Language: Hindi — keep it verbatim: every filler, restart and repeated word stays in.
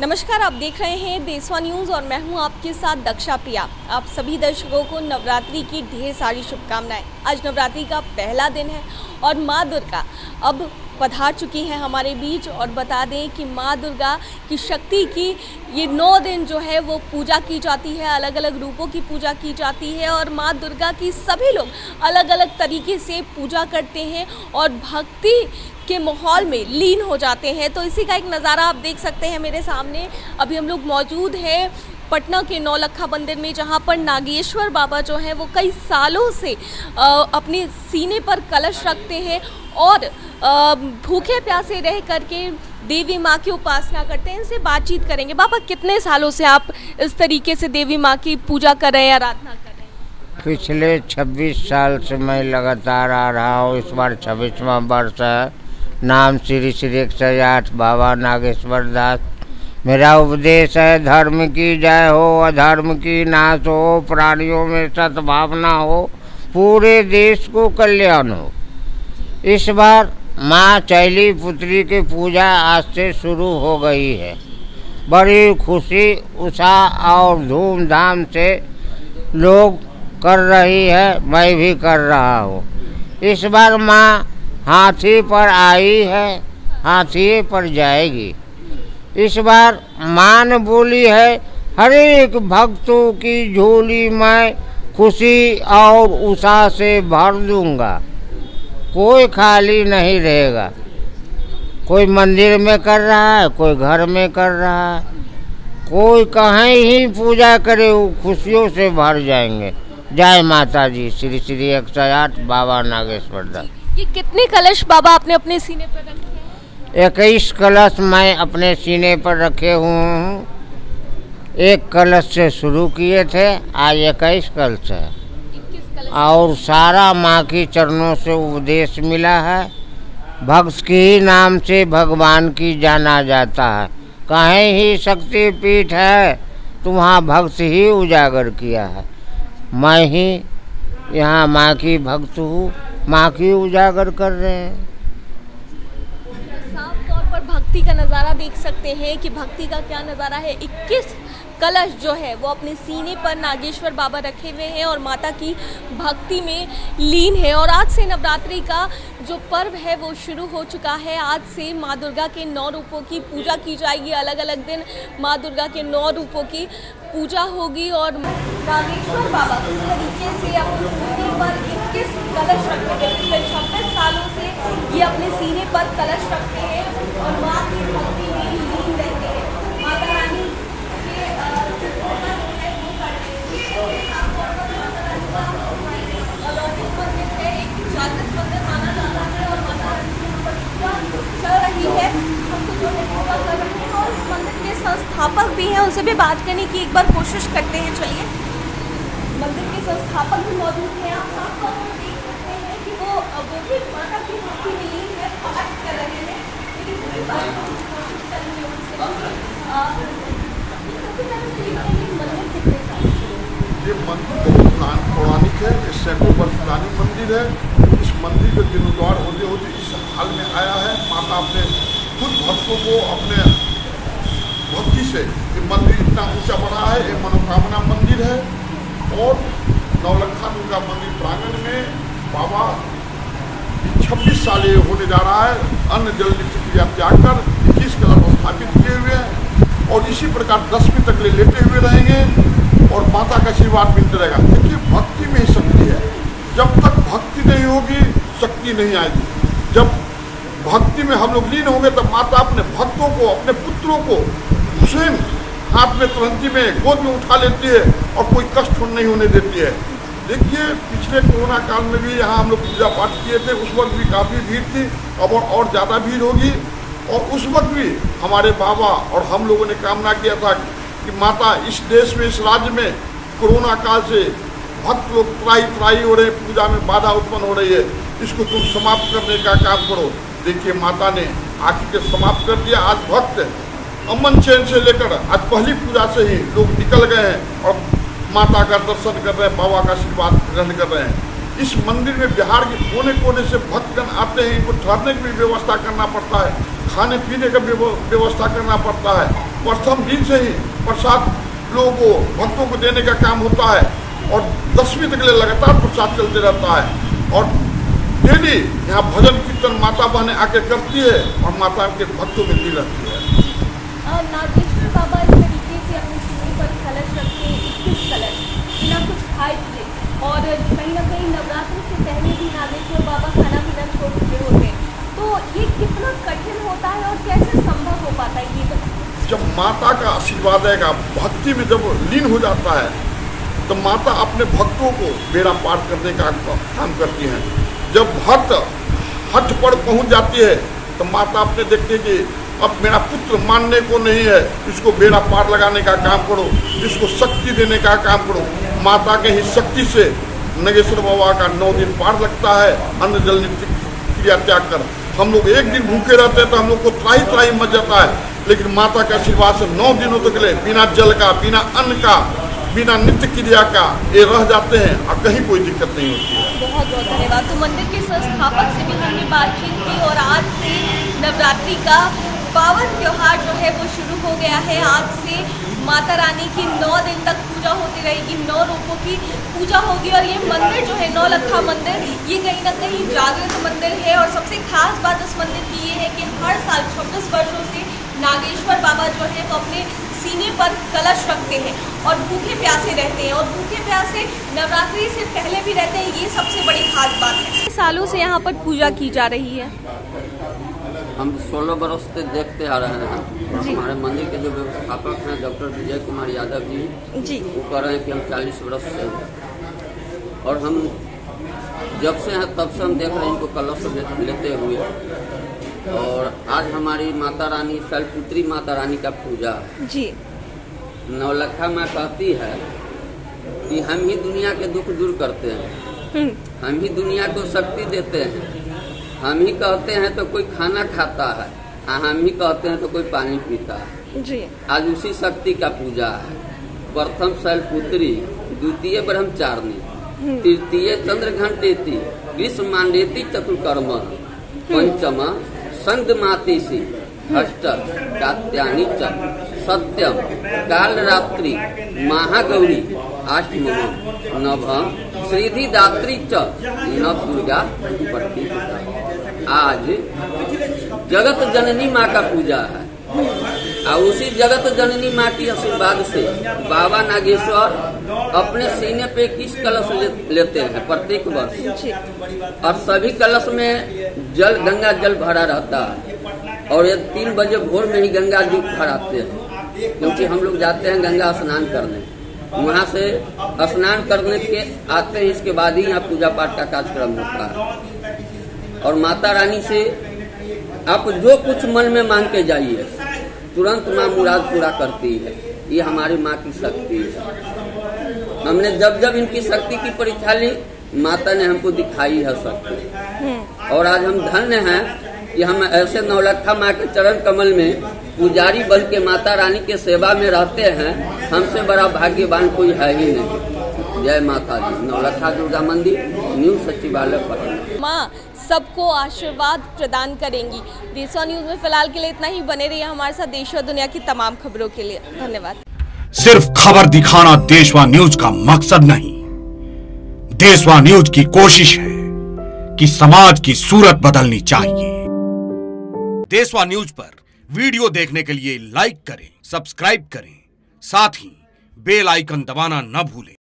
नमस्कार, आप देख रहे हैं देशवा न्यूज़ और मैं हूं आपके साथ दक्षा प्रिया। आप सभी दर्शकों को नवरात्रि की ढेर सारी शुभकामनाएं। आज नवरात्रि का पहला दिन है और माँ दुर्गा अब पधार चुकी हैं हमारे बीच। और बता दें कि माँ दुर्गा की शक्ति की ये नौ दिन जो है वो पूजा की जाती है, अलग अलग रूपों की पूजा की जाती है और माँ दुर्गा की सभी लोग अलग अलग तरीके से पूजा करते हैं और भक्ति के माहौल में लीन हो जाते हैं। तो इसी का एक नज़ारा आप देख सकते हैं मेरे सामने। अभी हम लोग मौजूद हैं पटना के नौलखा मंदिर में, जहां पर नागेश्वर बाबा जो हैं वो कई सालों से आ, अपने सीने पर कलश रखते हैं और आ, भूखे प्यासे रह करके देवी माँ की उपासना करते हैं। इनसे बातचीत करेंगे। बाबा, कितने सालों से आप इस तरीके से देवी माँ की पूजा कर रहे हैं, आराधना कर रहे हैं? पिछले छब्बीस साल से मैं लगातार आ रहा हूँ। इस बार छब्बीसवां वर्ष है। नाम श्री श्री एक सौ आठ बाबा नागेश्वर दास। मेरा उपदेश है, धर्म की जय हो, अधर्म की नाश हो, प्राणियों में सद्भावना हो, पूरे देश को कल्याण हो। इस बार माँ चैली पुत्री की पूजा आज से शुरू हो गई है। बड़ी खुशी उत्साह और धूमधाम से लोग कर रही है, मैं भी कर रहा हूँ। इस बार माँ हाथी पर आई है, हाथी पर जाएगी। इस बार मान बोली है, हर एक भक्तों की झोली मैं खुशी और उत्साह से भर दूंगा। कोई खाली नहीं रहेगा। कोई मंदिर में कर रहा है, कोई घर में कर रहा है, कोई कहीं ही पूजा करे, वो खुशियों से भर जाएंगे। जय माता जी। श्री श्री एक सौ आठ बाबा नागेश्वर दास। ये कितने कलश बाबा आपने अपने सीने पर रखे हैं? इक्कीस कलश मैं अपने सीने पर रखे हुए हूँ। एक कलश से शुरू किए थे, आज इक्कीस कलश है और सारा माँ की चरणों से उपदेश मिला है। भक्त के ही नाम से भगवान की जाना जाता है। कहीं ही शक्ति पीठ है तो वहाँ भक्त ही उजागर किया है। मैं ही यहाँ माँ की भक्त हूँ, माँ की उजागर कर रहे हैं। साफ तौर पर भक्ति का नज़ारा देख सकते हैं कि भक्ति का क्या नज़ारा है। इक्कीस कलश जो है वो अपने सीने पर नागेश्वर बाबा रखे हुए हैं और माता की भक्ति में लीन है। और आज से नवरात्रि का जो पर्व है वो शुरू हो चुका है। आज से माँ दुर्गा के नौ रूपों की पूजा की जाएगी। अलग अलग दिन माँ दुर्गा के नौ रूपों की पूजा होगी और नागेश्वर बाबा किस तरीके से अपने सीने पर इक्कीस कलश रखते हैं। पिछले छब्बीस सालों से ये अपने सीने पर कलश रखते हैं और माँ की भक्ति में लीन रहते हैं। माता रानी संस्थापक भी हैं, उनसे भी बात करने की एक बार कोशिश करते हैं। चलिए, मंदिर के संस्थापक भी मौजूद हैं। आप साफ तौर पर देख सकते हैं कि वो वो भी माता की भक्ति में लीन है, पाठ कर रहे हैं। लेकिन पूरी बात करने की कोशिश करेंगे उनसे। मंदिर कितने साल? ये मंदिर बहुत पौराणिक है। ये सैकड़ों वर्ष पुरानी मंदिर है। इस मंदिर का जीर्णोद्धार होते होते इस हाल में आया है। माता अपने खुद भक्तों को अपने भक्ति से ये मंदिर इतना ऊंचा बढ़ा है। ये मनोकामना मंदिर है और नौलखा दुर्गा मंदिर प्रांगण में बाबा छब्बीस साल ये होने जा रहा है। अन्न जल क्रिया त्याग कर इक्कीस कलश स्थापित किए हुए हैं और इसी प्रकार दसवीं तक ले लेटे हुए रहेंगे और माता का आशीर्वाद मिलता रहेगा। देखिए, भक्ति में ही शक्ति है। जब तक भक्ति नहीं होगी शक्ति नहीं आएगी। जब भक्ति में हम लोग लीन होंगे तब माता अपने भक्तों को, अपने पुत्रों को स्वयं हाथ में तुरंती में गोद में उठा लेती है और कोई कष्ट नहीं होने देती है। देखिए, पिछले कोरोना काल में भी यहाँ हम लोग पूजा पाठ किए थे। उस वक्त भी काफ़ी भीड़ थी, अब और, और ज़्यादा भीड़ होगी। और उस वक्त भी हमारे बाबा और हम लोगों ने कामना किया था कि माता इस देश में, इस राज्य में कोरोना काल से भक्त लोग त्राही त्राही हो रहे, पूजा में बाधा उत्पन्न हो रही है, इसको तुम समाप्त करने का काम करो। देखिए, माता ने आखिर के समाप्त कर दिया। आज भक्त अमन चैन से लेकर आज पहली पूजा से ही लोग निकल गए हैं और माता का दर्शन कर रहे हैं, बाबा का आशीर्वाद ग्रहण कर रहे हैं। इस मंदिर में बिहार के कोने कोने से भक्तगण आते हैं। इनको ठहरने की भी व्यवस्था करना पड़ता है, खाने पीने का व्यवस्था करना पड़ता है। प्रथम दिन से ही प्रसाद लोगों को भक्तों को देने का काम होता है और दसवीं तक लगातार प्रसाद चलते रहता है। और डेली यहाँ भजन कीर्तन माता बहने आके करती है और माता के भक्तों में दी रहती है। नागेश्वर बाबा इस तरीके से अपनी सीढ़ी पर कलश रखते हैं, इक्कीस कलश बिना कुछ खाए पिए, और कहीं ना कहीं नवरात्रि से पहले भी नागेश्वर बाबा खाना पीना छोड़ चुके होते हैं, तो ये कितना कठिन होता है और कैसे संभव हो पाता है ये बताइए। जब माता का आशीर्वाद है, भक्ति में जब लीन हो जाता है तो माता अपने भक्तों को बेड़ा पार करने का काम करती हैं। जब भक्त हठ पर पहुंच जाती है तो माता अपने देखते कि अब मेरा पुत्र मानने को नहीं है, इसको बेड़ा पार लगाने का काम करो, इसको शक्ति देने का काम करो। माता के ही शक्ति से नागेश्वर बाबा का नौ दिन पार लगता है। अन्न जल नित्य क्रिया त्याग कर हम लोग एक दिन भूखे रहते हैं तो हम लोग को त्राही त्राही मच जाता है, लेकिन माता के आशीर्वाद से नौ दिनों तक ले बिना जल का, बिना अन्न का, बिना नित्य क्रिया का ये रह जाते हैं और कहीं कोई दिक्कत नहीं होती है। बहुत बहुत धन्यवाद। तो मंदिर के संस्थापक से भी हमने बातचीत की और आज से नवरात्रि का पावन त्योहार जो है वो शुरू हो गया है। आज से माता रानी की नौ दिन तक पूजा होती रहेगी, नौ रूपों की पूजा होगी और ये मंदिर जो है नौलखा मंदिर, ये कहीं ना कहीं जागृत मंदिर है। और सबसे खास बात इस मंदिर की ये है कि हर साल छब्बीस वर्षों से नागेश्वर बाबा जो है वो अपने सीने पर कलश रखते हैं और भूखे प्यासे रहते हैं, और भूखे प्यासे नवरात्रि से पहले भी रहते हैं। ये सबसे बड़ी खास बात है। सालों से यहाँ पर पूजा की जा रही है। हम सोलह बरस से देखते आ रहे हैं। हमारे मंदिर के जो व्यवस्थापक हैं डॉक्टर विजय कुमार यादव जी जी वो कह रहे हैं कि हम चालीस बरस से हैं और हम जब से हैं तब से हम देख रहे हैं इनको कलश लेते हुए। और आज हमारी माता रानी शैलपुत्री माता रानी का पूजा है जी। नौलखा माँ कहती है कि हम ही दुनिया के दुख दूर करते हैं, हम ही दुनिया को शक्ति देते हैं, हम ही कहते हैं तो कोई खाना खाता है, हम ही कहते हैं तो कोई पानी पीता है जी। आज उसी शक्ति का पूजा है। प्रथम शैलपुत्री, द्वितीय ब्रह्मचारिणी, तृतीय चंद्र घंटेती, ग्रीष्म मांडेती चतुर्कर्म, पंचम संगमातीसी, अष्ट कात्यायनी च, सत्यम काल रात्रि महागौरी, अष्टम नवम श्रीधिदात्री च, नव दुर्गा प्रति। आज जगत जननी माँ का पूजा है और उसी जगत जननी माँ की आशीर्वाद से बाबा नागेश्वर अपने सीने पे किस कलश ले, लेते हैं प्रत्येक वर्ष, और सभी कलश में जल गंगा जल भरा रहता है। और ये तीन बजे भोर में ही गंगा जी भराते हैं, क्योंकि हम लोग जाते हैं गंगा स्नान करने, वहाँ से स्नान करने के आते हैं, इसके बाद ही यहाँ पूजा पाठ का कार्यक्रम होता है। और माता रानी से आप जो कुछ मन में मांग के जाइए तुरंत माँ मुराद पूरा करती है। ये हमारी माँ की शक्ति है। हमने जब जब इनकी शक्ति की परीक्षा ली माता ने हमको दिखाई है शक्ति। और आज हम धन्य हैं कि हम ऐसे नौलखा माँ के चरण कमल में पुजारी बन के माता रानी के सेवा में रहते हैं। हमसे बड़ा भाग्यवान कोई है ही नहीं। जय माता दी। नौलखा दुर्गा मंदिर, न्यू सचिवालय पटना। माँ सबको आशीर्वाद प्रदान करेंगी। देशवा न्यूज में फिलहाल के लिए इतना ही। बने रहिए हमारे साथ देश और दुनिया की तमाम खबरों के लिए। धन्यवाद। सिर्फ खबर दिखाना देशवा न्यूज का मकसद नहीं, देशवा न्यूज की कोशिश है कि समाज की सूरत बदलनी चाहिए। देशवा न्यूज पर वीडियो देखने के लिए लाइक करें, सब्सक्राइब करें, साथ ही बेल आइकन दबाना न भूलें।